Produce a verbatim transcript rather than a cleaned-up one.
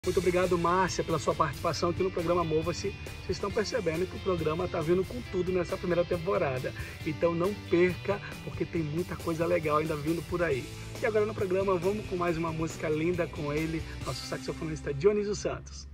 Muito obrigado, Márcia, pela sua participação aqui no programa Mova-se. Vocês estão percebendo que o programa está vindo com tudo nessa primeira temporada. Então não perca, porque tem muita coisa legal ainda vindo por aí. E agora no programa vamos com mais uma música linda com ele, nosso saxofonista Dionísio Santos.